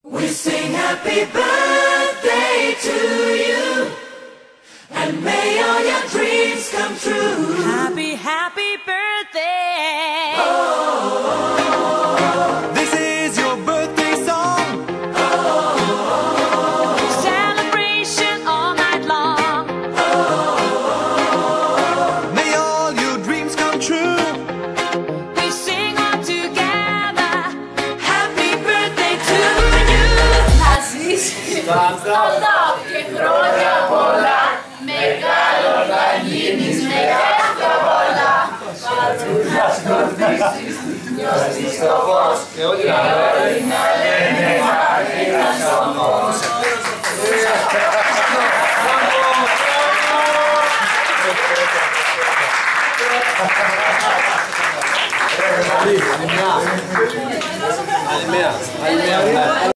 We sing happy birthday to you, and may all your dreams come true. Happy, happy birthday. Oh, this is your birthday song. Celebration all night long. May all your dreams come true. We sing all together. happy birthday to you. Να ζήσεις πολλά και χρόνια πολλά. Μεγάλο να γίνεις με κέφτα πολλά. Πατρούλα σκορπίσεις, νιώθεις το φως. Και όλοι να λένε χαρήκας όμως. Άλλη μία.